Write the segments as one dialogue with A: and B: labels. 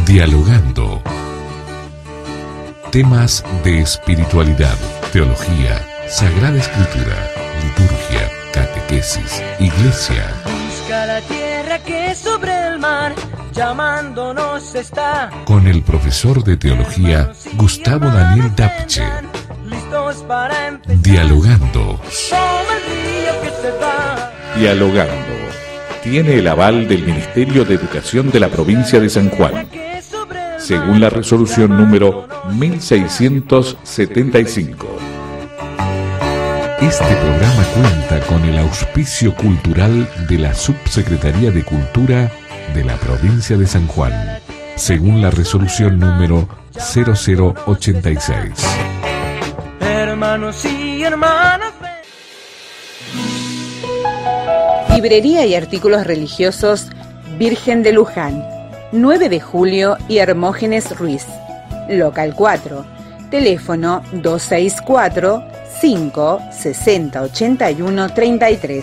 A: Dialogando. Temas de espiritualidad, teología, Sagrada Escritura, liturgia, catequesis, iglesia.
B: Busca la tierra que sobre el mar llamándonos está.
A: Con el profesor de teología Gustavo Daniel Dapche. Dialogando.
C: Dialogando. Tiene el aval del Ministerio de Educación de la provincia de San Juan, según la resolución número 1675.
A: Este programa cuenta con el auspicio cultural de la Subsecretaría de Cultura de la provincia de San Juan, según la resolución número 0086.
B: Hermanos y hermanas.
D: Librería y artículos religiosos Virgen de Luján, 9 de julio y Hermógenes Ruiz. Local 4. Teléfono 264 5 60 81 33.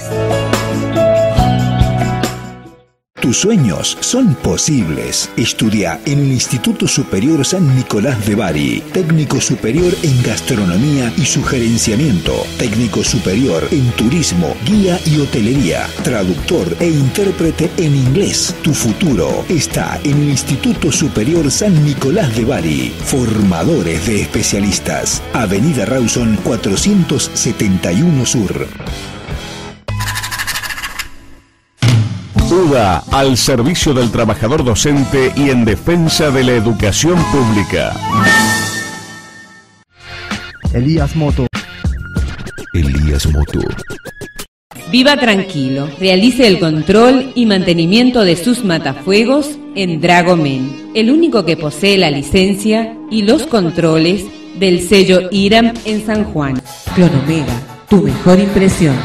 E: Tus sueños son posibles. Estudia en el Instituto Superior San Nicolás de Bari. Técnico superior en gastronomía y sugerenciamiento. Técnico superior en turismo, guía y hotelería. Traductor e intérprete en inglés. Tu futuro está en el Instituto Superior San Nicolás de Bari. Formadores de especialistas. Avenida Rawson 471 Sur.
F: UDA, al servicio del trabajador docente y en defensa de la educación pública.
G: Elías Moto.
A: Elías Moto.
H: Viva tranquilo, realice el control y mantenimiento de sus matafuegos en Dragomen, el único que posee la licencia y los controles del sello IRAM en San Juan. Clonomega, tu mejor impresión.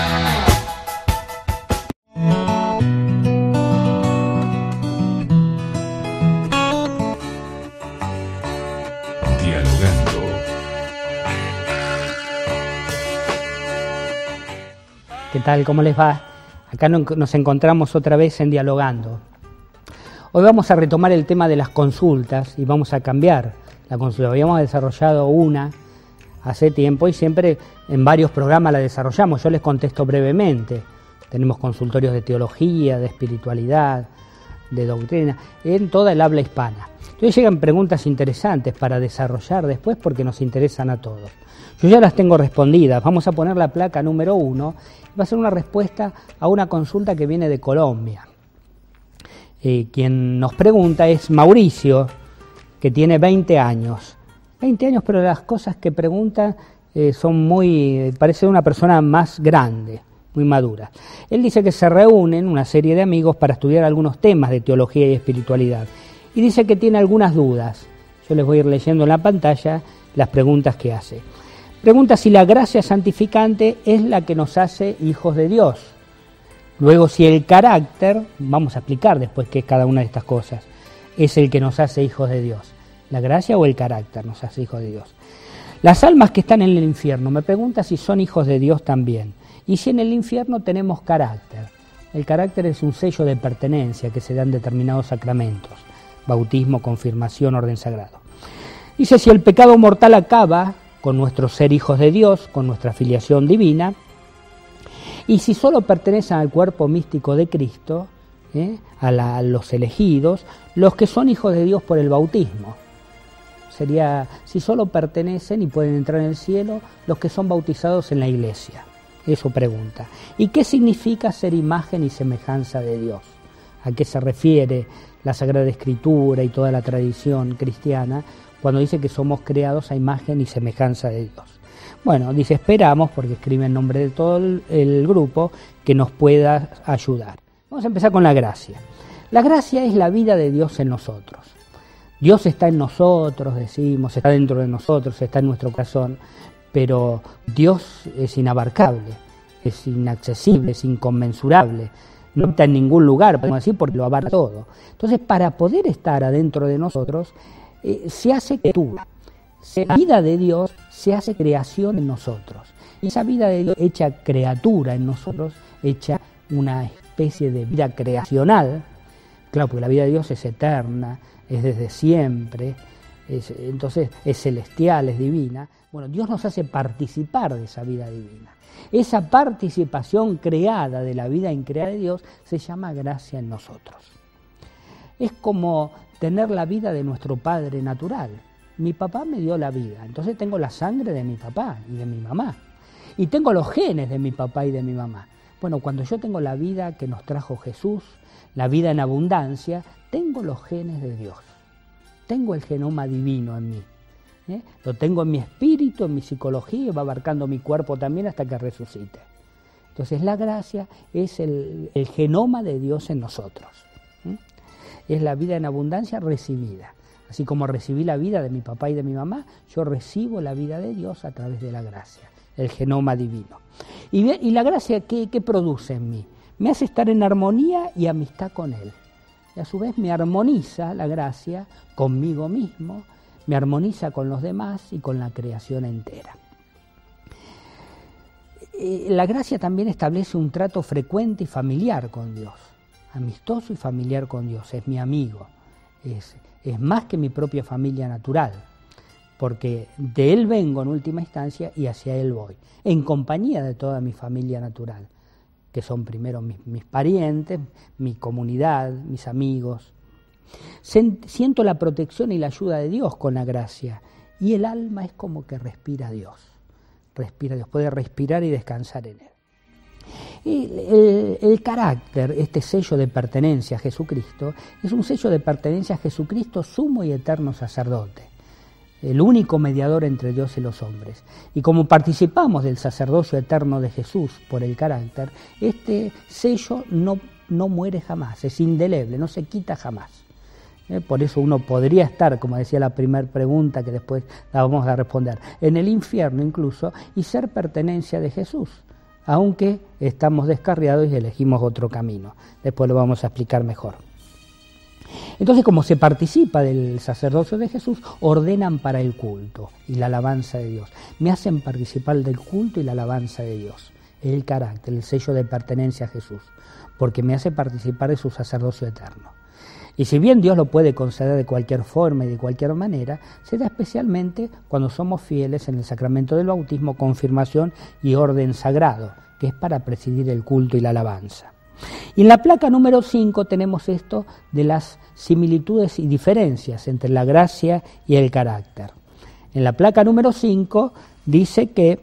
I: ¿Qué tal? ¿Cómo les va? Acá nos encontramos otra vez en Dialogando. Hoy vamos a retomar el tema de las consultas y vamos a cambiar la consulta. Habíamos desarrollado una hace tiempo y siempre en varios programas la desarrollamos. Yo les contesto brevemente. Tenemos consultorios de teología, de espiritualidad, de doctrina, en toda el habla hispana. Entonces llegan preguntas interesantes para desarrollar después porque nos interesan a todos. Yo ya las tengo respondidas. Vamos a poner la placa número 1. Va a ser una respuesta a una consulta que viene de Colombia. Quien nos pregunta es Mauricio, que tiene 20 años. 20 años, pero las cosas que pregunta son parece una persona más grande, muy madura. Él dice que se reúnen una serie de amigos para estudiar algunos temas de teología y espiritualidad. Y dice que tiene algunas dudas. Yo les voy a ir leyendo en la pantalla las preguntas que hace. Pregunta si la gracia santificante es la que nos hace hijos de Dios. Luego, si el carácter, vamos a explicar después qué es cada una de estas cosas, es el que nos hace hijos de Dios. ¿La gracia o el carácter nos hace hijos de Dios? Las almas que están en el infierno, me pregunta si son hijos de Dios también. Y si en el infierno tenemos carácter. El carácter es un sello de pertenencia que se dan determinados sacramentos. Bautismo, confirmación, orden sagrado. Dice si el pecado mortal acaba con nuestro ser hijos de Dios, con nuestra filiación divina, y si solo pertenecen al cuerpo místico de Cristo, a los elegidos, los que son hijos de Dios por el bautismo. Sería si solo pertenecen y pueden entrar en el cielo los que son bautizados en la iglesia. Eso pregunta. ¿Y qué significa ser imagen y semejanza de Dios? ¿A qué se refiere la Sagrada Escritura y toda la tradición cristiana cuando dice que somos creados a imagen y semejanza de Dios? Bueno, dice, esperamos, porque escribe en nombre de todo el grupo, que nos pueda ayudar. Vamos a empezar con la gracia. La gracia es la vida de Dios en nosotros. Dios está en nosotros, decimos, está dentro de nosotros, está en nuestro corazón, pero Dios es inabarcable, es inaccesible, es inconmensurable. No está en ningún lugar, podemos decir, porque lo abarca todo. Entonces, para poder estar adentro de nosotros, se hace criatura. La vida de Dios se hace creación en nosotros. Y esa vida de Dios hecha criatura en nosotros, hecha una especie de vida creacional, Claro, porque la vida de Dios es eterna, es desde siempre, entonces es celestial, es divina. Bueno, Dios nos hace participar de esa vida divina. Esa participación creada de la vida increada de Dios se llama gracia en nosotros. Es como tener la vida de nuestro padre natural. Mi papá me dio la vida, entonces tengo la sangre de mi papá y de mi mamá. Y tengo los genes de mi papá y de mi mamá. Bueno, cuando yo tengo la vida que nos trajo Jesús, la vida en abundancia, tengo los genes de Dios. Tengo el genoma divino en mí. Lo tengo en mi espíritu, en mi psicología, y va abarcando mi cuerpo también hasta que resucite. Entonces la gracia es el genoma de Dios en nosotros. Es la vida en abundancia recibida. Así como recibí la vida de mi papá y de mi mamá, yo recibo la vida de Dios a través de la gracia, el genoma divino. Y la gracia, ¿qué produce en mí? Me hace estar en armonía y amistad con Él. Y a su vez me armoniza la gracia conmigo mismo, me armoniza con los demás y con la creación entera. La gracia también establece un trato frecuente y familiar con Dios, amistoso y familiar con Dios. Es mi amigo, es más que mi propia familia natural, porque de Él vengo en última instancia y hacia Él voy, en compañía de toda mi familia natural, que son primero mis parientes, mi comunidad, mis amigos. Siento la protección y la ayuda de Dios con la gracia, y el alma es como que respira a Dios, puede respirar y descansar en Él. El carácter, este sello de pertenencia a Jesucristo, es un sello de pertenencia a Jesucristo, sumo y eterno sacerdote, el único mediador entre Dios y los hombres. Y como participamos del sacerdocio eterno de Jesús por el carácter, este sello no muere jamás, es indeleble, no se quita jamás. Por eso uno podría estar, como decía la primera pregunta que después la vamos a responder, en el infierno incluso, y ser pertenencia de Jesús, aunque estamos descarriados y elegimos otro camino. Después lo vamos a explicar mejor. Entonces, como se participa del sacerdocio de Jesús, ordenan para el culto y la alabanza de Dios. Me hacen participar del culto y la alabanza de Dios. El carácter, el sello de pertenencia a Jesús, porque me hace participar de su sacerdocio eterno. Y si bien Dios lo puede conceder de cualquier forma y de cualquier manera, se da especialmente cuando somos fieles en el sacramento del bautismo, confirmación y orden sagrado, que es para presidir el culto y la alabanza. Y en la placa número 5 tenemos esto de las similitudes y diferencias entre la gracia y el carácter. En la placa número 5 dice que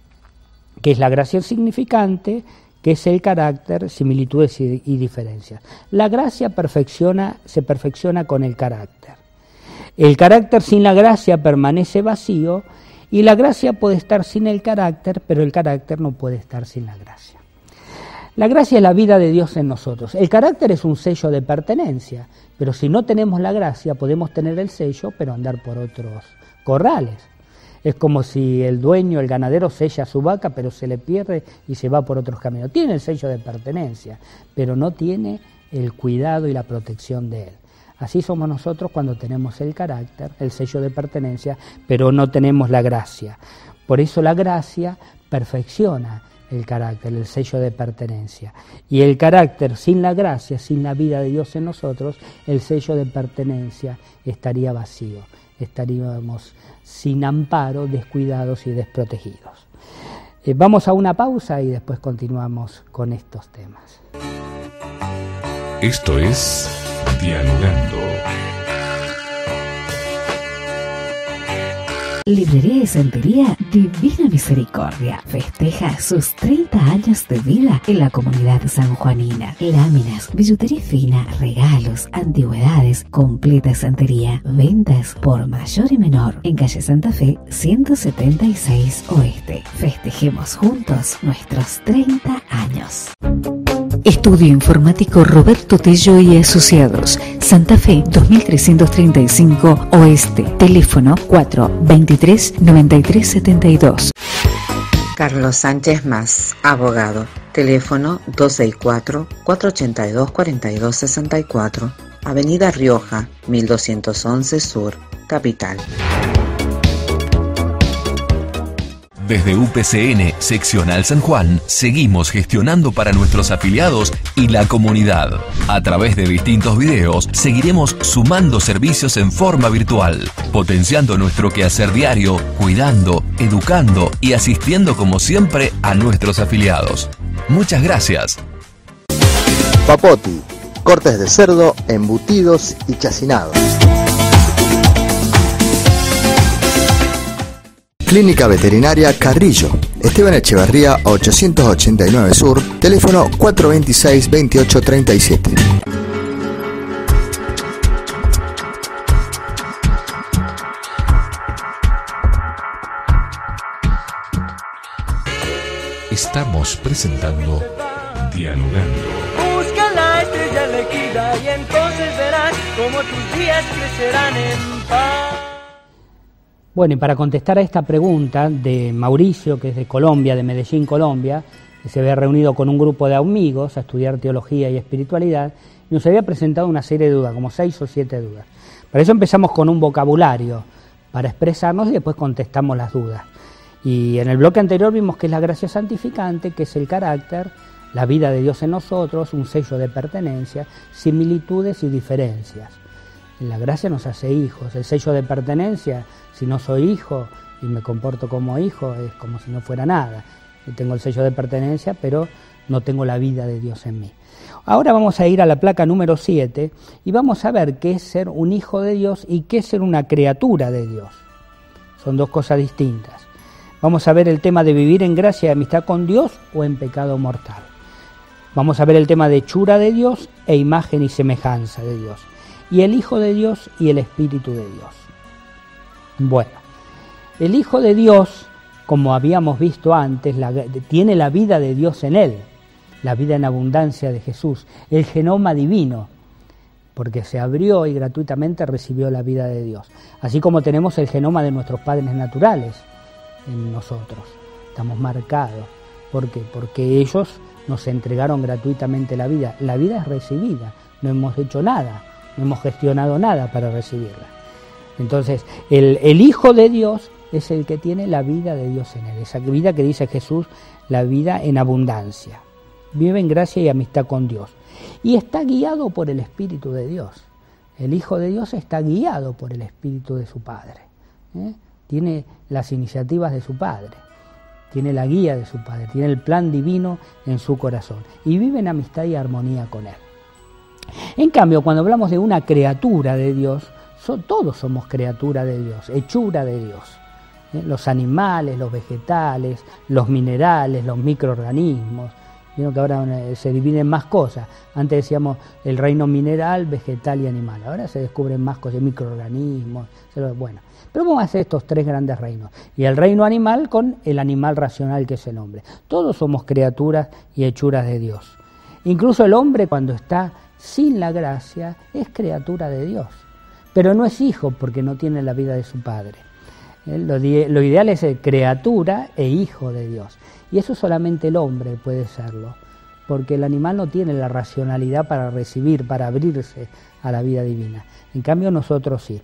I: es la gracia significante, que es el carácter, similitudes y diferencias. La gracia se perfecciona con el carácter. El carácter sin la gracia permanece vacío, y la gracia puede estar sin el carácter, pero el carácter no puede estar sin la gracia. La gracia es la vida de Dios en nosotros. El carácter es un sello de pertenencia, pero si no tenemos la gracia podemos tener el sello, pero andar por otros corrales. Es como si el dueño, el ganadero, sella su vaca, pero se le pierde y se va por otros caminos. Tiene el sello de pertenencia, pero no tiene el cuidado y la protección de él. Así somos nosotros cuando tenemos el carácter, el sello de pertenencia, pero no tenemos la gracia. Por eso la gracia perfecciona el carácter, el sello de pertenencia. Y el carácter sin la gracia, sin la vida de Dios en nosotros, el sello de pertenencia estaría vacío. Estaríamos sin amparo, descuidados y desprotegidos. Vamos a una pausa y después continuamos con estos temas.
A: Esto es Dialogando.
J: Librería y Santería Divina Misericordia festeja sus 30 años de vida en la comunidad sanjuanina. Láminas, billutería fina, regalos, antigüedades, completa santería, ventas por mayor y menor en calle Santa Fe 176 Oeste. Festejemos juntos nuestros 30 años. Estudio Informático Roberto Tello y Asociados, Santa Fe 2335 Oeste, teléfono 423-9372.
K: Carlos Sánchez Más, abogado, teléfono 264-482-4264, Avenida Rioja, 1211 Sur, Capital.
L: Desde UPCN Seccional San Juan, seguimos gestionando para nuestros afiliados y la comunidad. A través de distintos videos, seguiremos sumando servicios en forma virtual, potenciando nuestro quehacer diario, cuidando, educando y asistiendo como siempre a nuestros afiliados. Muchas gracias.
M: Papoti, cortes de cerdo, embutidos y chacinados. Clínica Veterinaria Carrillo, Esteban Echeverría 889 Sur, teléfono 426-2837.
A: Estamos presentando Dialogando.
B: Busca la estrella elegida y entonces verás cómo tus días crecerán en paz.
I: Bueno, y para contestar a esta pregunta de Mauricio, que es de Colombia, de Medellín, Colombia, que se había reunido con un grupo de amigos a estudiar teología y espiritualidad, y nos había presentado una serie de dudas, como 6 o 7 dudas. Para eso empezamos con un vocabulario para expresarnos y después contestamos las dudas. Y en el bloque anterior vimos que es la gracia santificante, que es el carácter, la vida de Dios en nosotros, un sello de pertenencia, similitudes y diferencias. La gracia nos hace hijos, el sello de pertenencia, si no soy hijo y me comporto como hijo, es como si no fuera nada. Yo tengo el sello de pertenencia, pero no tengo la vida de Dios en mí. Ahora vamos a ir a la placa número 7 y vamos a ver qué es ser un hijo de Dios y qué es ser una criatura de Dios. Son dos cosas distintas. Vamos a ver el tema de vivir en gracia y amistad con Dios o en pecado mortal. Vamos a ver el tema de hechura de Dios e imagen y semejanza de Dios. Y el Hijo de Dios y el Espíritu de Dios. Bueno, el Hijo de Dios, como habíamos visto antes, tiene la vida de Dios en él, la vida en abundancia de Jesús, el genoma divino, porque se abrió y gratuitamente recibió la vida de Dios. Así como tenemos el genoma de nuestros padres naturales en nosotros, estamos marcados. ¿Por qué? Porque ellos nos entregaron gratuitamente la vida. La vida es recibida, no hemos hecho nada. No hemos gestionado nada para recibirla. Entonces, el Hijo de Dios es el que tiene la vida de Dios en él. Esa vida que dice Jesús, la vida en abundancia. Vive en gracia y amistad con Dios. Y está guiado por el Espíritu de Dios. El Hijo de Dios está guiado por el Espíritu de su Padre. Tiene las iniciativas de su Padre. Tiene la guía de su Padre. Tiene el plan divino en su corazón. Y vive en amistad y armonía con él. En cambio, cuando hablamos de una criatura de Dios, todos somos criatura de Dios, hechura de Dios. Los animales, los vegetales, los minerales, los microorganismos. Vieron que ahora se dividen más cosas. Antes decíamos el reino mineral, vegetal y animal. Ahora se descubren más cosas, microorganismos. Bueno, pero vamos a hacer estos 3 grandes reinos. Y el reino animal con el animal racional que es el hombre. Todos somos criaturas y hechuras de Dios. Incluso el hombre, cuando está sin la gracia, es criatura de Dios, pero no es hijo porque no tiene la vida de su Padre. Lo ideal es ser criatura e hijo de Dios, y eso solamente el hombre puede serlo, porque el animal no tiene la racionalidad para recibir, para abrirse a la vida divina. En cambio nosotros sí.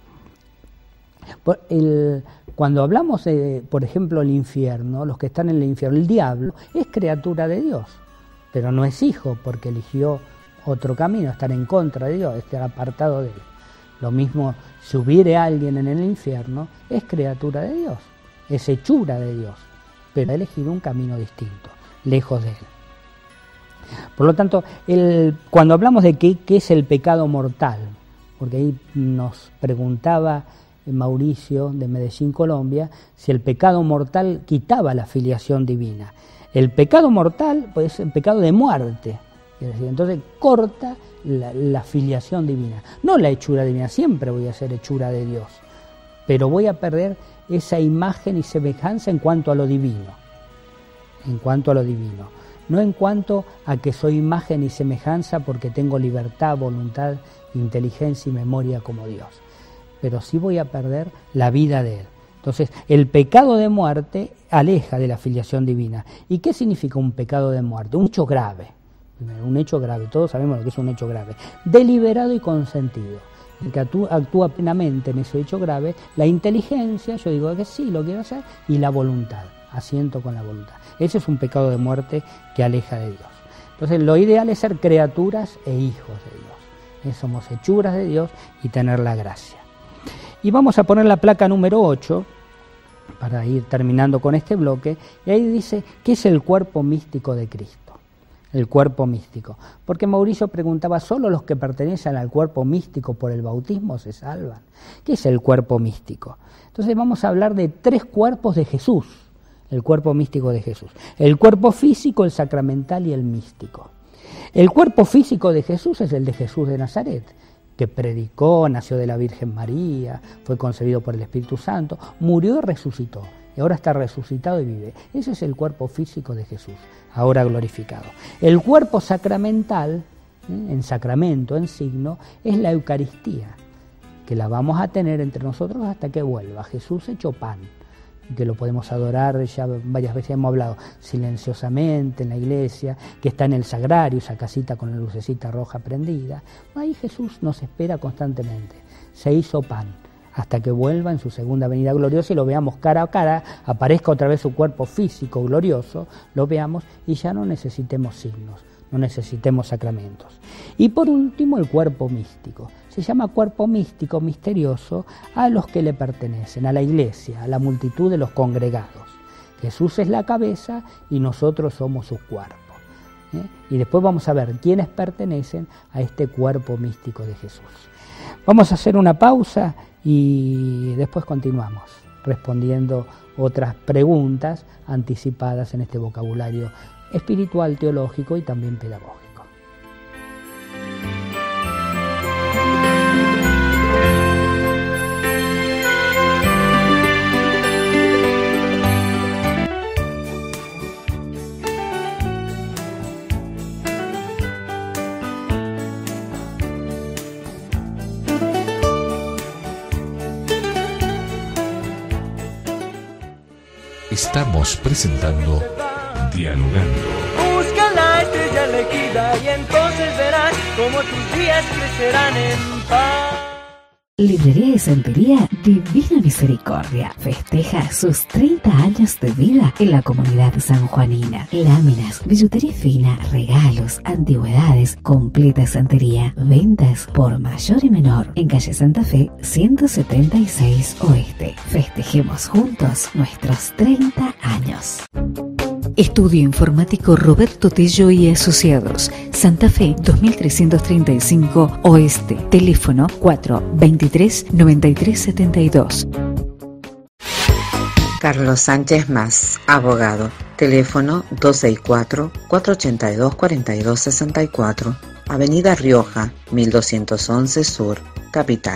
I: Cuando hablamos de, por ejemplo, el infierno, los que están en el infierno, el diablo es criatura de Dios, pero no es hijo porque eligió otro camino, estar en contra de Dios, estar apartado de él. Lo mismo, si hubiere alguien en el infierno, es criatura de Dios, es hechura de Dios, pero ha elegido un camino distinto, lejos de él. Por lo tanto, cuando hablamos de qué es el pecado mortal, porque ahí nos preguntaba Mauricio de Medellín, Colombia, si el pecado mortal quitaba la filiación divina. El pecado mortal pues, es el pecado de muerte. Entonces corta la filiación divina, no la hechura divina. Siempre voy a ser hechura de Dios, pero voy a perder esa imagen y semejanza en cuanto a lo divino, no en cuanto a que soy imagen y semejanza porque tengo libertad, voluntad, inteligencia y memoria como Dios, pero sí voy a perder la vida de él. Entonces, el pecado de muerte aleja de la filiación divina. ¿Y qué significa un pecado de muerte? Un hecho grave. Un hecho grave, todos sabemos lo que es un hecho grave. Deliberado y consentido. El que actúa plenamente en ese hecho grave, la inteligencia, yo digo que sí, lo quiero hacer, y la voluntad. asiento con la voluntad. Ese es un pecado de muerte que aleja de Dios. Entonces lo ideal es ser criaturas e hijos de Dios. Somos hechuras de Dios y tener la gracia. Y vamos a poner la placa número 8, para ir terminando con este bloque, y ahí dice, ¿qué es el cuerpo místico de Cristo? El cuerpo místico. Porque Mauricio preguntaba, ¿solo los que pertenecen al cuerpo místico por el bautismo se salvan? ¿Qué es el cuerpo místico? Entonces vamos a hablar de 3 cuerpos de Jesús, el cuerpo místico de Jesús. El cuerpo físico, el sacramental y el místico. El cuerpo físico de Jesús es el de Jesús de Nazaret, que predicó, nació de la Virgen María, fue concebido por el Espíritu Santo, murió y resucitó. Y ahora está resucitado y vive. Ese es el cuerpo físico de Jesús, ahora glorificado. El cuerpo sacramental, en sacramento, en signo, es la Eucaristía, que la vamos a tener entre nosotros hasta que vuelva Jesús hecho pan, que lo podemos adorar, ya varias veces hemos hablado, silenciosamente en la iglesia, que está en el sagrario, esa casita con la lucecita roja prendida. Ahí Jesús nos espera constantemente, se hizo pan, hasta que vuelva en su segunda venida gloriosa y lo veamos cara a cara, aparezca otra vez su cuerpo físico glorioso, lo veamos y ya no necesitemos signos, no necesitemos sacramentos. Y por último, el cuerpo místico. Se llama cuerpo místico, misterioso, a los que le pertenecen, a la iglesia, a la multitud de los congregados. Jesús es la cabeza y nosotros somos su cuerpo. Y después vamos a ver quiénes pertenecen a este cuerpo místico de Jesús. Vamos a hacer una pausa y después continuamos respondiendo otras preguntas anticipadas en este vocabulario espiritual, teológico y también pedagógico.
A: Estamos presentando Dialogando.
B: Busca la estrella elegida y entonces verás cómo tus días crecerán en paz.
J: Librería y Santería Divina Misericordia festeja sus 30 años de vida en la comunidad sanjuanina. Láminas, billutería fina, regalos, antigüedades, completa santería, ventas por mayor y menor en calle Santa Fe 176 Oeste. Festejemos juntos nuestros 30 años. Estudio Informático Roberto Tello y Asociados, Santa Fe 2335 Oeste, teléfono 423-9372.
K: Carlos Sánchez Más, abogado, teléfono 264-482-4264, Avenida Rioja, 1211 Sur, Capital.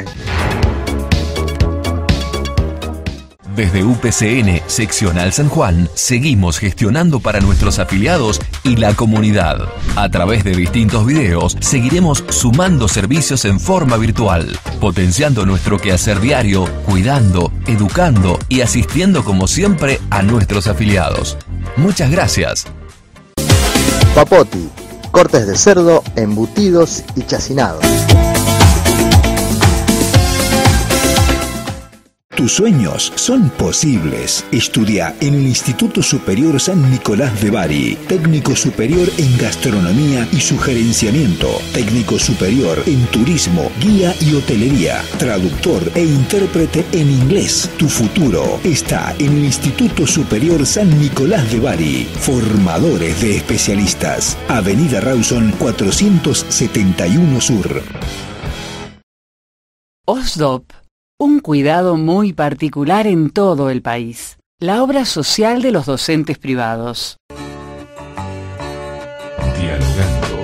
L: Desde UPCN Seccional San Juan, seguimos gestionando para nuestros afiliados y la comunidad. A través de distintos videos, seguiremos sumando servicios en forma virtual, potenciando nuestro quehacer diario, cuidando, educando y asistiendo como siempre a nuestros afiliados. Muchas gracias.
M: Papoti, cortes de cerdo, embutidos y chacinados.
E: Tus sueños son posibles. Estudia en el Instituto Superior San Nicolás de Bari. Técnico superior en gastronomía y sugerenciamiento. Técnico superior en turismo, guía y hotelería. Traductor e intérprete en inglés. Tu futuro está en el Instituto Superior San Nicolás de Bari. Formadores de especialistas. Avenida Rawson 471 Sur.
N: OSDOP. Un cuidado muy particular en todo el país. La obra social de los docentes privados.
A: Dialogando.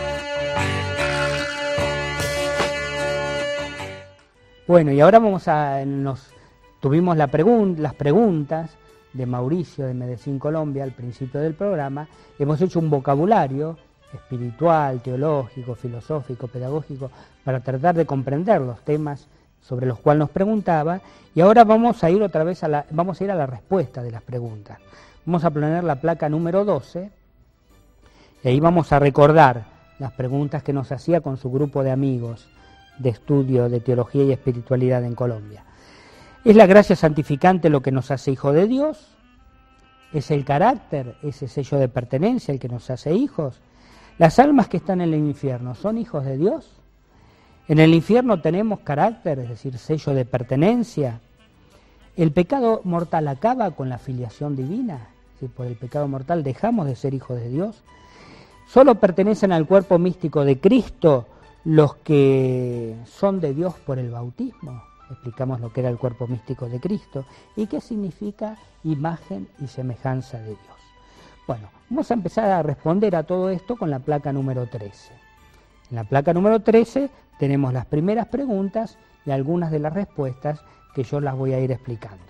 I: Bueno, y ahora tuvimos las preguntas de Mauricio de Medellín, Colombia, al principio del programa. Hemos hecho un vocabulario espiritual, teológico, filosófico, pedagógico, para tratar de comprender los temas sobre los cuales nos preguntaba, y ahora vamos a ir otra vez a la respuesta de las preguntas. Vamos a poner la placa número 12, y ahí vamos a recordar las preguntas que nos hacía con su grupo de amigos de estudio de teología y espiritualidad en Colombia. ¿Es la gracia santificante lo que nos hace hijo de Dios? ¿Es el carácter, ese sello de pertenencia, el que nos hace hijos? ¿Las almas que están en el infierno son hijos de Dios? ¿En el infierno tenemos carácter, es decir, sello de pertenencia? ¿El pecado mortal acaba con la filiación divina? Es decir, por el pecado mortal dejamos de ser hijos de Dios. ¿Solo pertenecen al cuerpo místico de Cristo los que son de Dios por el bautismo? Explicamos lo que era el cuerpo místico de Cristo y qué significa imagen y semejanza de Dios. Bueno, vamos a empezar a responder a todo esto con la placa número 13. En la placa número 13 tenemos las primeras preguntas y algunas de las respuestas que yo las voy a ir explicando.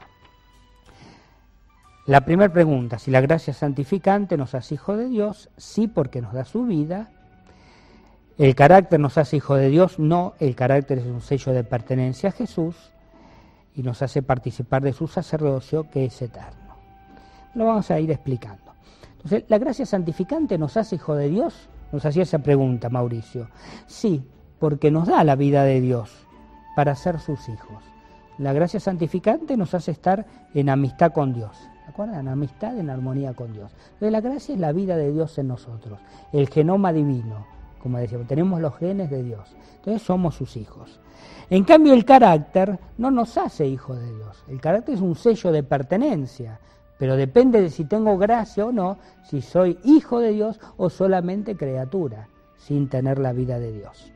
I: La primera pregunta: si la gracia santificante nos hace hijos de Dios, sí, porque nos da su vida. ¿El carácter nos hace hijo de Dios? No, el carácter es un sello de pertenencia a Jesús y nos hace participar de su sacerdocio, que es eterno. Lo vamos a ir explicando. Entonces, ¿la gracia santificante nos hace hijo de Dios? Nos hacía esa pregunta Mauricio. Sí, porque nos da la vida de Dios para ser sus hijos. La gracia santificante nos hace estar en amistad con Dios. ¿Se acuerdan? En amistad, en armonía con Dios. Entonces, la gracia es la vida de Dios en nosotros, el genoma divino. Como decíamos, tenemos los genes de Dios, entonces somos sus hijos. En cambio, el carácter no nos hace hijos de Dios. El carácter es un sello de pertenencia, pero depende de si tengo gracia o no, si soy hijo de Dios o solamente criatura, sin tener la vida de Dios.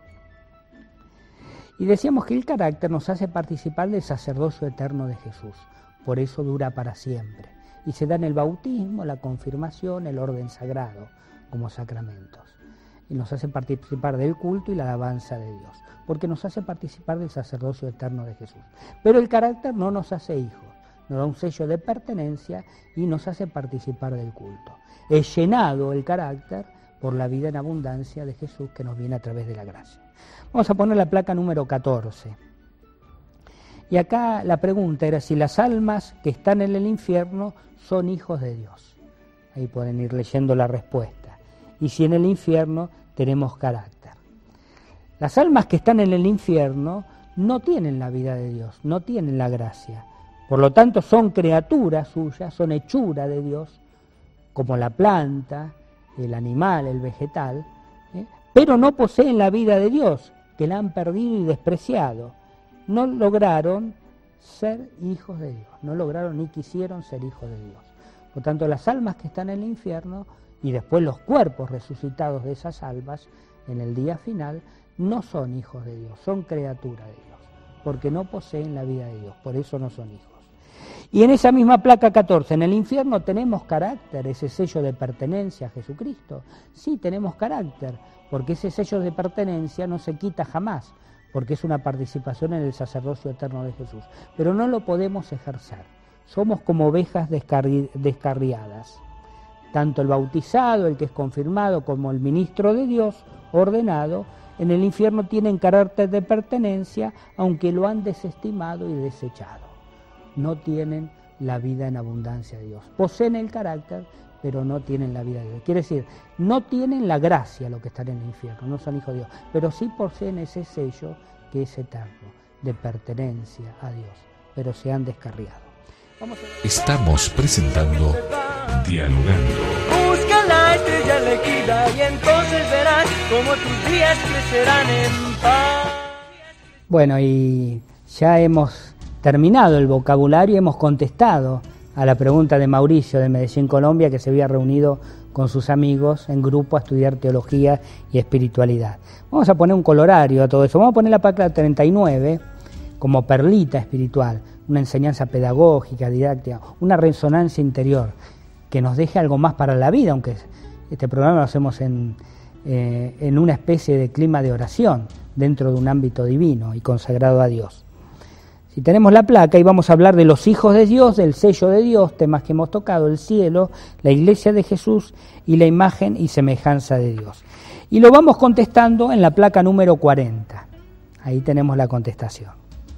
I: Y decíamos que el carácter nos hace participar del sacerdocio eterno de Jesús, por eso dura para siempre. Y se da en el bautismo, la confirmación, el orden sagrado, como sacramentos. Y nos hace participar del culto y la alabanza de Dios, porque nos hace participar del sacerdocio eterno de Jesús. Pero el carácter no nos hace hijos, nos da un sello de pertenencia y nos hace participar del culto. Es llenado el carácter por la vida en abundancia de Jesús que nos viene a través de la gracia. Vamos a poner la placa número 14. Y acá la pregunta era si las almas que están en el infierno son hijos de Dios. Ahí pueden ir leyendo la respuesta. Y si en el infierno tenemos carácter. Las almas que están en el infierno no tienen la vida de Dios, no tienen la gracia. Por lo tanto, son criaturas suyas, son hechura de Dios, como la planta, el animal, el vegetal, pero no poseen la vida de Dios, que la han perdido y despreciado. No lograron ser hijos de Dios, no lograron ni quisieron ser hijos de Dios. Por tanto, las almas que están en el infierno y después los cuerpos resucitados de esas almas en el día final no son hijos de Dios, son criaturas de Dios, porque no poseen la vida de Dios, por eso no son hijos. Y en esa misma placa 14, en el infierno tenemos carácter, ese sello de pertenencia a Jesucristo. Sí, tenemos carácter, porque ese sello de pertenencia no se quita jamás, porque es una participación en el sacerdocio eterno de Jesús, pero no lo podemos ejercer. Somos como ovejas descarriadas. Tanto el bautizado, el que es confirmado, como el ministro de Dios, ordenado, en el infierno tienen carácter de pertenencia, aunque lo han desestimado y desechado. No tienen la vida en abundancia de Dios. Poseen el carácter, pero no tienen la vida de Dios. Quiere decir, no tienen la gracia los que están en el infierno, no son hijos de Dios, pero sí poseen ese sello que es eterno, de pertenencia a Dios, pero se han descarriado.
A: Estamos presentando Dialogando.
B: Busca la estrella elegida y entonces verás cómo tus días crecerán en paz.
I: Bueno, y ya hemos terminado el vocabulario, hemos contestado a la pregunta de Mauricio de Medellín, Colombia, que se había reunido con sus amigos en grupo a estudiar teología y espiritualidad. Vamos a poner un colorario a todo eso. Vamos a poner la placa 39 como perlita espiritual, una enseñanza pedagógica, didáctica, una resonancia interior que nos deje algo más para la vida, aunque este programa lo hacemos en una especie de clima de oración dentro de un ámbito divino y consagrado a Dios. Si tenemos la placa, y vamos a hablar de los hijos de Dios, del sello de Dios, temas que hemos tocado, el cielo, la iglesia de Jesús y la imagen y semejanza de Dios. Y lo vamos contestando en la placa número 40. Ahí tenemos la contestación.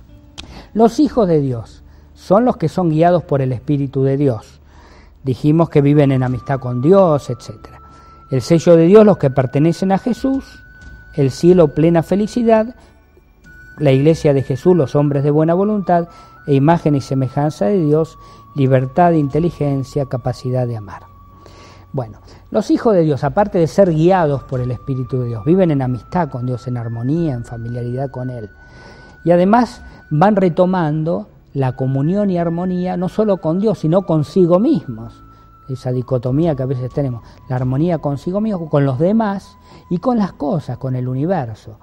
I: Los hijos de Dios son los que son guiados por el Espíritu de Dios. Dijimos que viven en amistad con Dios, etc. El sello de Dios, los que pertenecen a Jesús, el cielo, plena felicidad, la iglesia de Jesús, los hombres de buena voluntad, e imagen y semejanza de Dios, libertad, inteligencia, capacidad de amar. Bueno, los hijos de Dios, aparte de ser guiados por el Espíritu de Dios, viven en amistad con Dios, en armonía, en familiaridad con Él. Y además van retomando la comunión y armonía no solo con Dios, sino consigo mismos. Esa dicotomía que a veces tenemos, la armonía consigo mismo, con los demás y con las cosas, con el universo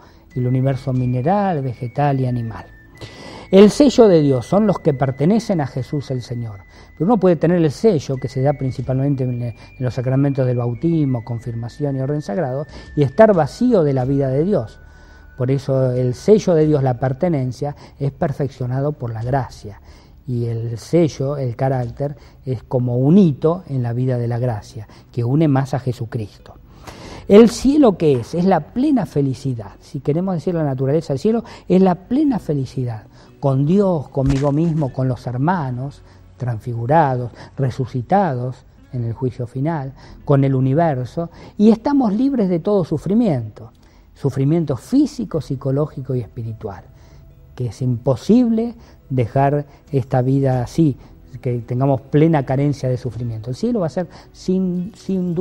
I: mineral, vegetal y animal. El sello de Dios son los que pertenecen a Jesús el Señor. Pero uno puede tener el sello, que se da principalmente en los sacramentos del bautismo, confirmación y orden sagrado, y estar vacío de la vida de Dios. Por eso el sello de Dios, la pertenencia, es perfeccionado por la gracia. Y el sello, el carácter, es como un hito en la vida de la gracia, que une más a Jesucristo. El cielo, ¿qué es? Es la plena felicidad. Si queremos decir la naturaleza del cielo, es la plena felicidad. Con Dios, conmigo mismo, con los hermanos, transfigurados, resucitados en el juicio final, con el universo, y estamos libres de todo sufrimiento físico, psicológico y espiritual, que es imposible dejar esta vida así, que tengamos plena carencia de sufrimiento. El cielo va a ser sin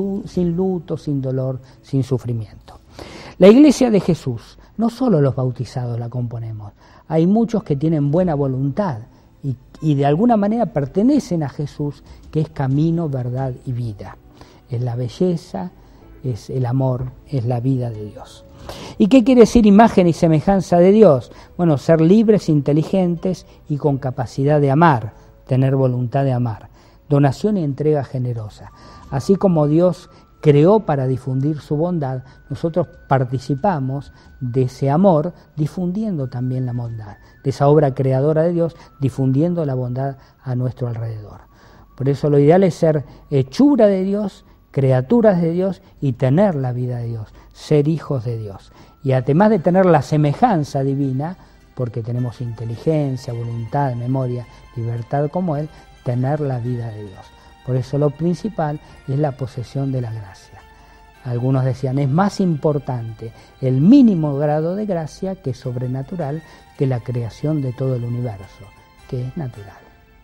I: luto, sin dolor, sin sufrimiento. La Iglesia de Jesús, no solo los bautizados la componemos, hay muchos que tienen buena voluntad y de alguna manera pertenecen a Jesús, que es camino, verdad y vida. Es la belleza, es el amor, es la vida de Dios. ¿Y qué quiere decir imagen y semejanza de Dios? Bueno, ser libres, inteligentes y con capacidad de amar, tener voluntad de amar, donación y entrega generosa. Así como Dios creó para difundir su bondad, nosotros participamos de ese amor difundiendo también la bondad, de esa obra creadora de Dios, difundiendo la bondad a nuestro alrededor. Por eso lo ideal es ser hechura de Dios, criaturas de Dios y tener la vida de Dios, ser hijos de Dios. Y además de tener la semejanza divina, porque tenemos inteligencia, voluntad, memoria, libertad como Él, tener la vida de Dios. Por eso lo principal es la posesión de la gracia. Algunos decían, es más importante el mínimo grado de gracia, que es sobrenatural, que la creación de todo el universo, que es natural.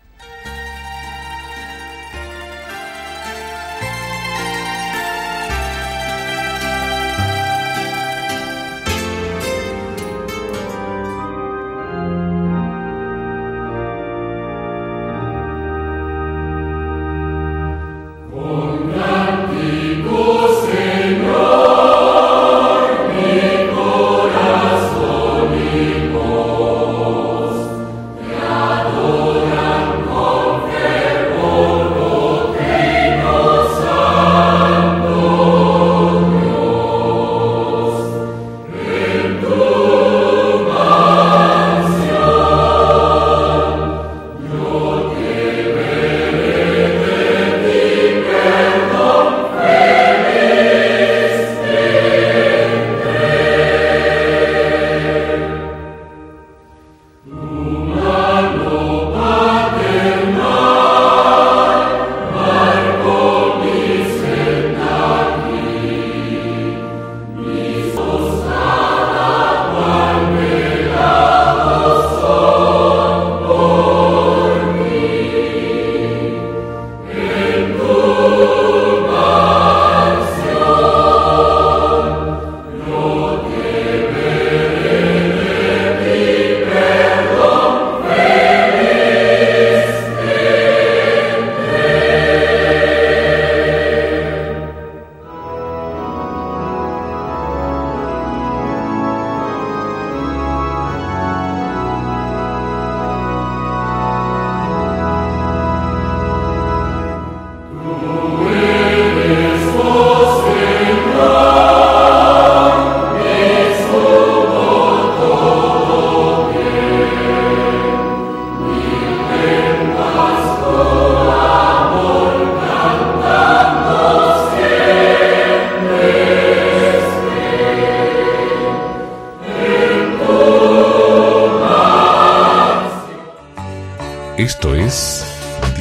A: Esto es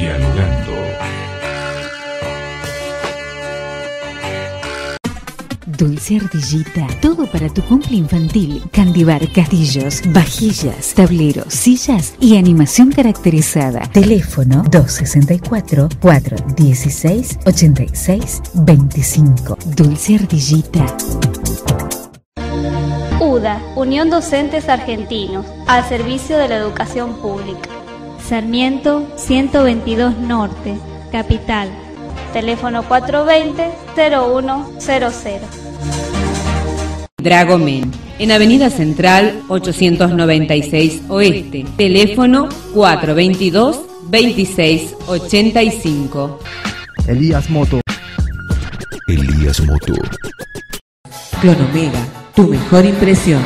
A: Dialogando.
J: Dulce Ardillita, todo para tu cumple infantil. Candibar, castillos, vajillas, tableros, sillas y animación caracterizada. Teléfono 264-416-8625. Dulce Ardillita.
O: UDA, Unión Docentes Argentinos, al servicio de la educación pública. Sarmiento 122 Norte, Capital. Teléfono 420-0100.
H: Dragomen, en Avenida Central 896 Oeste. Teléfono 422-2685.
G: Elías Moto.
A: Elías Moto.
P: Clonomega, tu mejor impresión.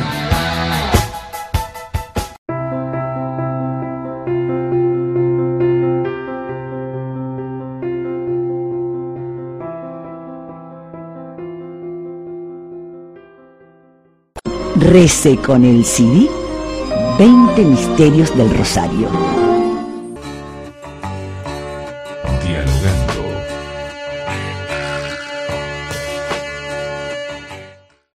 Q: Rece con el CD 20 Misterios del Rosario.